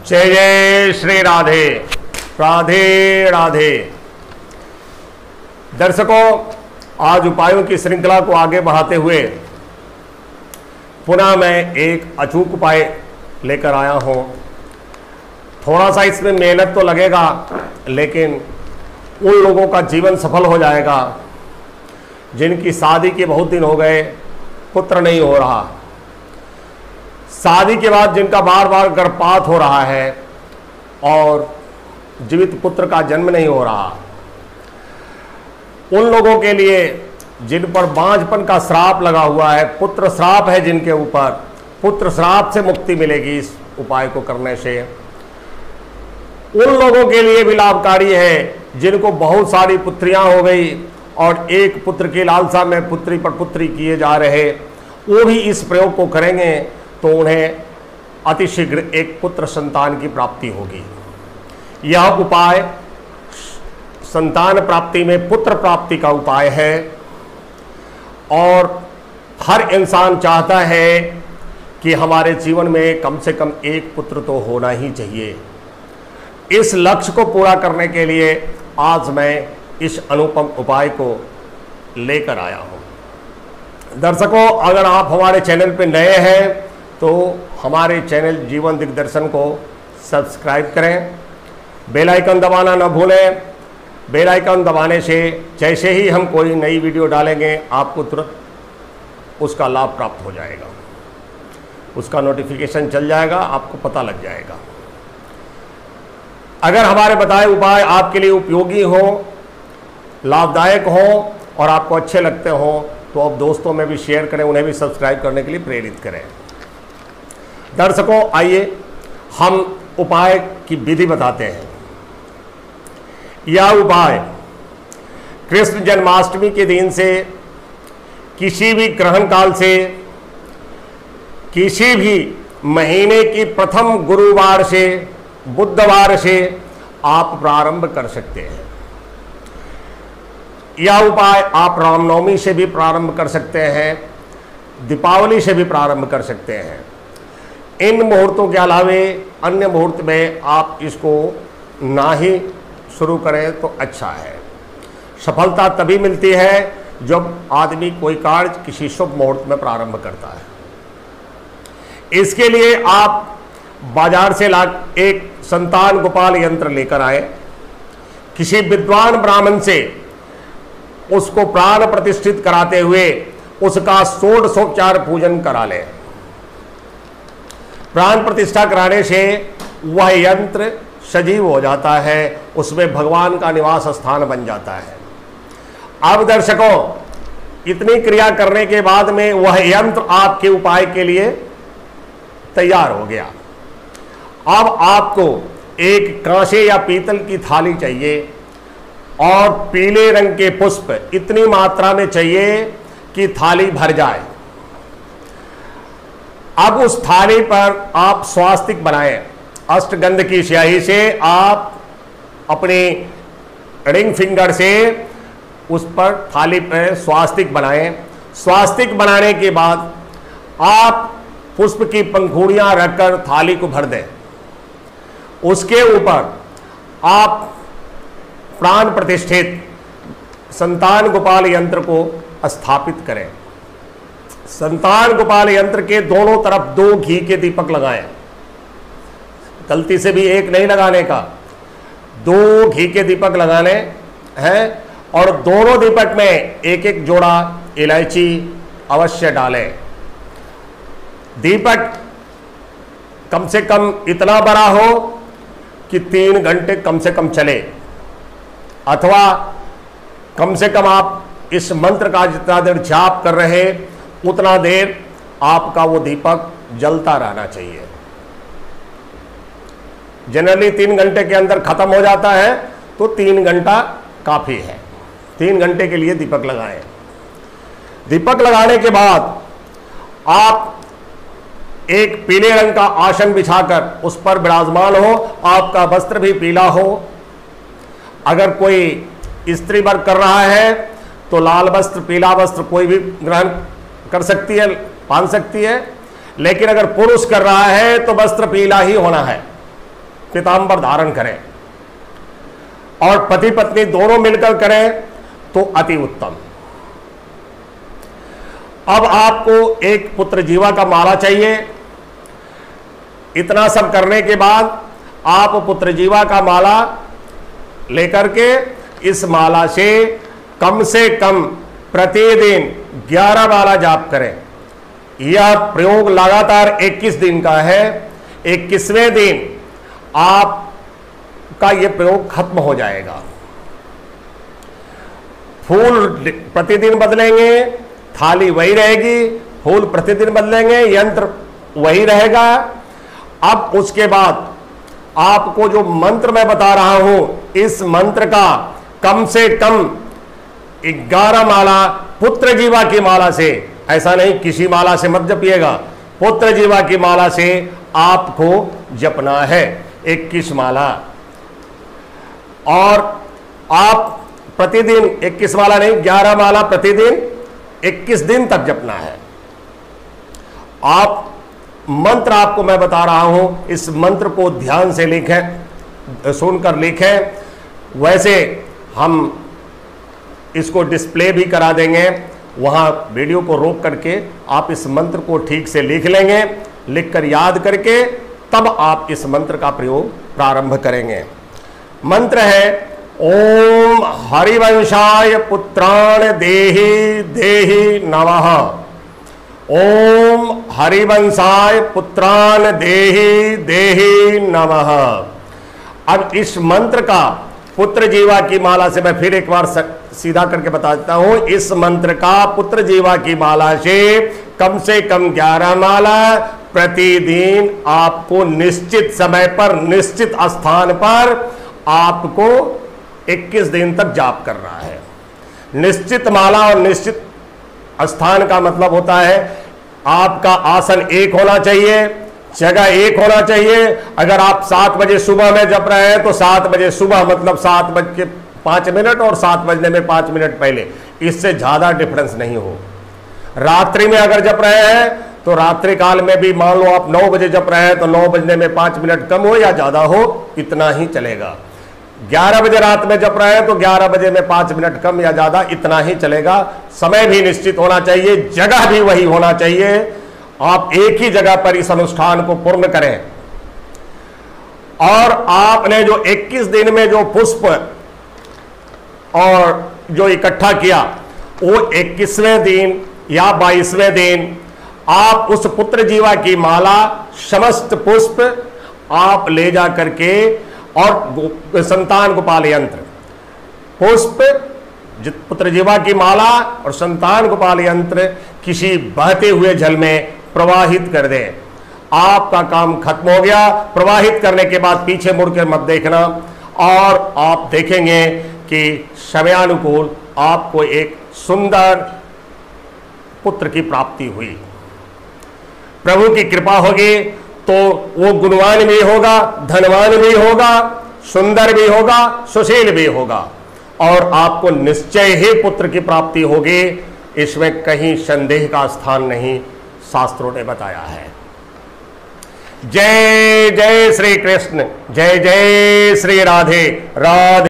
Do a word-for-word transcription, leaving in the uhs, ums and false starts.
जय जय श्री राधे राधे राधे। दर्शकों, आज उपायों की श्रृंखला को आगे बढ़ाते हुए पुनः मैं एक अचूक उपाय लेकर आया हूं। थोड़ा सा इसमें मेहनत तो लगेगा, लेकिन उन लोगों का जीवन सफल हो जाएगा जिनकी शादी के बहुत दिन हो गए, पुत्र नहीं हो रहा। शादी के बाद जिनका बार बार गर्भपात हो रहा है और जीवित पुत्र का जन्म नहीं हो रहा, उन लोगों के लिए जिन पर बांझपन का श्राप लगा हुआ है, पुत्र श्राप है जिनके ऊपर, पुत्र श्राप से मुक्ति मिलेगी इस उपाय को करने से। उन लोगों के लिए भी लाभकारी है जिनको बहुत सारी पुत्रियां हो गई और एक पुत्र की लालसा में पुत्री पर पुत्री किए जा रहे, वो भी इस प्रयोग को करेंगे तो उन्हें अतिशीघ्र एक पुत्र संतान की प्राप्ति होगी। यह उपाय संतान प्राप्ति में पुत्र प्राप्ति का उपाय है और हर इंसान चाहता है कि हमारे जीवन में कम से कम एक पुत्र तो होना ही चाहिए। इस लक्ष्य को पूरा करने के लिए आज मैं इस अनुपम उपाय को लेकर आया हूं। दर्शकों, अगर आप हमारे चैनल पर नए हैं तो हमारे चैनल जीवन दिग्दर्शन को सब्सक्राइब करें, बेल आइकन दबाना न भूलें। बेल आइकन दबाने से जैसे ही हम कोई नई वीडियो डालेंगे आपको तुरंत उसका लाभ प्राप्त हो जाएगा, उसका नोटिफिकेशन चल जाएगा, आपको पता लग जाएगा। अगर हमारे बताए उपाय आपके लिए उपयोगी हो, लाभदायक हो और आपको अच्छे लगते हो तो आप दोस्तों में भी शेयर करें, उन्हें भी सब्सक्राइब करने के लिए प्रेरित करें। दर्शकों, आइए हम उपाय की विधि बताते हैं। यह उपाय कृष्ण जन्माष्टमी के दिन से, किसी भी ग्रहण काल से, किसी भी महीने की प्रथम गुरुवार से, बुधवार से आप प्रारंभ कर सकते हैं। यह उपाय आप रामनवमी से भी प्रारंभ कर सकते हैं, दीपावली से भी प्रारंभ कर सकते हैं। इन मुहूर्तों के अलावे अन्य मुहूर्त में आप इसको ना ही शुरू करें तो अच्छा है। सफलता तभी मिलती है जब आदमी कोई कार्य किसी शुभ मुहूर्त में प्रारंभ करता है। इसके लिए आप बाजार से ला एक संतान गोपाल यंत्र लेकर आए, किसी विद्वान ब्राह्मण से उसको प्राण प्रतिष्ठित कराते हुए उसका षोडशोपचार पूजन करा लें। प्राण प्रतिष्ठा कराने से वह यंत्र सजीव हो जाता है, उसमें भगवान का निवास स्थान बन जाता है। अब दर्शकों, इतनी क्रिया करने के बाद में वह यंत्र आपके उपाय के लिए तैयार हो गया। अब आपको एक कांसे या पीतल की थाली चाहिए और पीले रंग के पुष्प इतनी मात्रा में चाहिए कि थाली भर जाए। अब उस थाली पर आप स्वास्तिक बनाएं। अष्टगंध की स्याही से आप अपनी रिंग फिंगर से उस पर थाली पर स्वास्तिक बनाएं। स्वास्तिक बनाने के बाद आप पुष्प की पंखुड़ियां रखकर थाली को भर दें। उसके ऊपर आप प्राण प्रतिष्ठित संतान गोपाल यंत्र को स्थापित करें। संतान गोपाल यंत्र के दोनों तरफ दो घी के दीपक लगाएं। गलती से भी एक नहीं लगाने का, दो घी के दीपक लगाने हैं और दोनों दीपक में एक एक जोड़ा इलायची अवश्य डालें। दीपक कम से कम इतना बड़ा हो कि तीन घंटे कम से कम चले, अथवा कम से कम आप इस मंत्र का जितना देर जाप कर रहे उतना देर आपका वो दीपक जलता रहना चाहिए। जनरली तीन घंटे के अंदर खत्म हो जाता है, तो तीन घंटा काफी है। तीन घंटे के लिए दीपक लगाएं। दीपक लगाने के बाद आप एक पीले रंग का आसन बिछाकर उस पर विराजमान हो, आपका वस्त्र भी पीला हो। अगर कोई स्त्री वर्ग कर रहा है तो लाल वस्त्र, पीला वस्त्र कोई भी ग्रहण कर सकती है, पहन सकती है। लेकिन अगर पुरुष कर रहा है तो वस्त्र पीला ही होना है। पीतांबर धारण करें और पति पत्नी दोनों मिलकर करें तो अति उत्तम। अब आपको एक पुत्र जीवा का माला चाहिए। इतना सब करने के बाद आप पुत्र जीवा का माला लेकर के इस माला से कम से कम प्रतिदिन ग्यारह माला जाप करें। यह प्रयोग लगातार इक्कीस दिन का है। इक्कीसवें दिन आपका यह प्रयोग खत्म हो जाएगा। फूल प्रतिदिन बदलेंगे, थाली वही रहेगी, फूल प्रतिदिन बदलेंगे, यंत्र वही रहेगा। अब उसके बाद आपको जो मंत्र मैं बता रहा हूं, इस मंत्र का कम से कम ग्यारह माला पुत्र जीवा की माला से, ऐसा नहीं किसी माला से मत जपिएगा, पुत्र जीवा की माला से आपको जपना है इक्कीस माला। और आप प्रतिदिन इक्कीस माला नहीं, ग्यारह माला प्रतिदिन इक्कीस दिन तक जपना है। आप मंत्र आपको मैं बता रहा हूं, इस मंत्र को ध्यान से लिखें, सुनकर लिखें। वैसे हम इसको डिस्प्ले भी करा देंगे, वहां वीडियो को रोक करके आप इस मंत्र को ठीक से लिख लेंगे। लिखकर याद करके तब आप इस मंत्र का प्रयोग प्रारंभ करेंगे। मंत्र है ओम हरिवंशाय पुत्राण देहि देहि नमः। ओम हरिवंशाय पुत्राण देहि देहि नमः। अब इस मंत्र का पुत्र जीवा की माला से मैं फिर एक बार सीधा करके बता देता हूं। इस मंत्र का पुत्र जीवा की माला से कम से कम ग्यारह माला प्रतिदिन आपको निश्चित समय पर निश्चित स्थान पर आपको इक्कीस दिन तक जाप करना है। निश्चित माला और निश्चित स्थान का मतलब होता है आपका आसन एक होना चाहिए, जगह एक होना चाहिए। अगर आप सात बजे सुबह में जप रहे हैं तो सात बजे सुबह मतलब सात बज के पाँच मिनट और सात बजने में पाँच मिनट पहले, इससे ज़्यादा डिफरेंस नहीं हो। रात्रि में अगर जप रहे हैं तो रात्रि काल में भी मान लो आप नौ बजे जप रहे हैं तो नौ बजने में पाँच मिनट कम हो या ज़्यादा हो, इतना ही चलेगा। ग्यारह बजे रात में जप रहे हैं तो ग्यारह बजे में पाँच मिनट कम या ज़्यादा, इतना ही चलेगा। समय भी निश्चित होना चाहिए, जगह भी वही होना चाहिए। आप एक ही जगह पर इस अनुष्ठान को पूर्ण करें। और आपने जो इक्कीस दिन में जो पुष्प और जो इकट्ठा किया, वो इक्कीसवें दिन या बाईसवें दिन आप उस पुत्र जीवा की माला, समस्त पुष्प आप ले जा करके और संतान गोपाल यंत्र, पुष्प, पुत्र जीवा की माला और संतान गोपाल यंत्र किसी बहते हुए जल में प्रवाहित कर दें। आपका काम खत्म हो गया। प्रवाहित करने के बाद पीछे मुड़कर मत देखना और आप देखेंगे कि समयानुकूल आपको एक सुंदर पुत्र की प्राप्ति हुई। प्रभु की कृपा होगी तो वो गुणवान भी होगा, धनवान भी होगा, सुंदर भी होगा, सुशील भी होगा और आपको निश्चय ही पुत्र की प्राप्ति होगी। इसमें कहीं संदेह का स्थान नहीं, शास्त्रों ने बताया है। जय जय श्री कृष्ण, जय जय श्री राधे राधे।